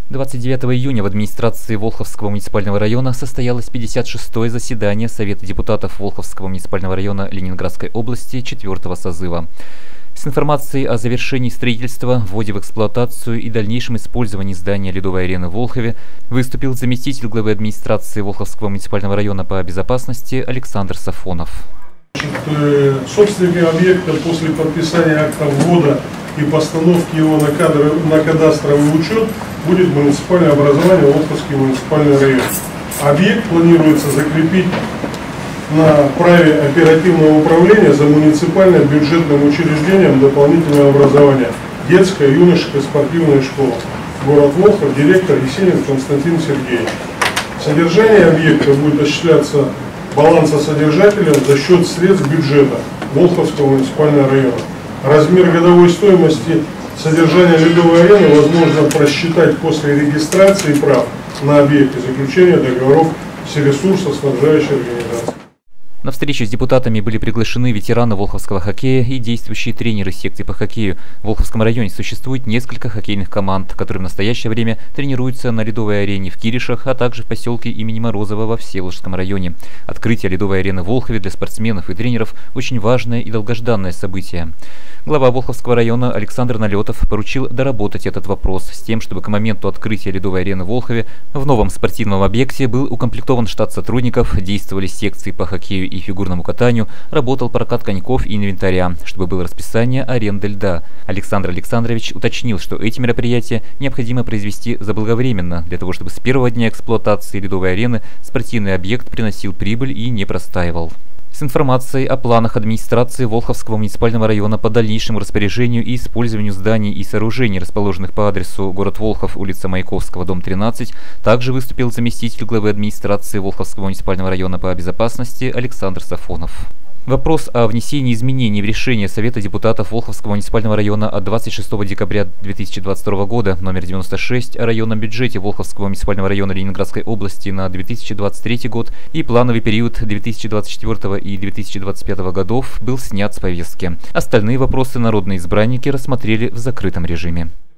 29 июня в администрации Волховского муниципального района состоялось 56-е заседание Совета депутатов Волховского муниципального района Ленинградской области 4-го созыва. С информацией о завершении строительства, вводе в эксплуатацию и дальнейшем использовании здания Ледовой арены в Волхове выступил заместитель главы администрации Волховского муниципального района по безопасности Александр Сафонов. Собственниками объекта после подписания акта ввода и постановки его на кадастровый учет будет муниципальное образование Волховский муниципальный район. Объект планируется закрепить на праве оперативного управления за муниципальным бюджетным учреждением дополнительного образования. Детская, юношеская спортивная школа. Город Волхов, директор Есенин Константин Сергеевич. Содержание объекта будет осуществляться балансосодержателем за счет средств бюджета Волховского муниципального района. Размер годовой стоимости содержания Ледовой арены возможно просчитать после регистрации прав на объект и заключения договоров с ресурсоснабжающей организацией. На встречу с депутатами были приглашены ветераны волховского хоккея и действующие тренеры секции по хоккею. В Волховском районе существует несколько хоккейных команд, которые в настоящее время тренируются на Ледовой арене в Киришах, а также в поселке имени Морозова во Всеволожском районе. Открытие Ледовой арены в Волхове для спортсменов и тренеров очень важное и долгожданное событие. Глава Волховского района Александр Налетов поручил доработать этот вопрос с тем, чтобы к моменту открытия Ледовой арены в Волхове в новом спортивном объекте был укомплектован штат сотрудников, действовали секции по хоккею и фигурному катанию, работал прокат коньков и инвентаря, чтобы было расписание аренды льда. Александр Александрович уточнил, что эти мероприятия необходимо произвести заблаговременно, для того чтобы с первого дня эксплуатации Ледовой арены спортивный объект приносил прибыль и не простаивал. С информацией о планах администрации Волховского муниципального района по дальнейшему распоряжению и использованию зданий и сооружений, расположенных по адресу город Волхов, улица Маяковского, дом 13, также выступил заместитель главы администрации Волховского муниципального района по безопасности Александр Сафонов. Вопрос о внесении изменений в решение Совета депутатов Волховского муниципального района от 26 декабря 2022 года номер 96 о районном бюджете Волховского муниципального района Ленинградской области на 2023 год и плановый период 2024 и 2025 годов был снят с повестки. Остальные вопросы народные избранники рассмотрели в закрытом режиме.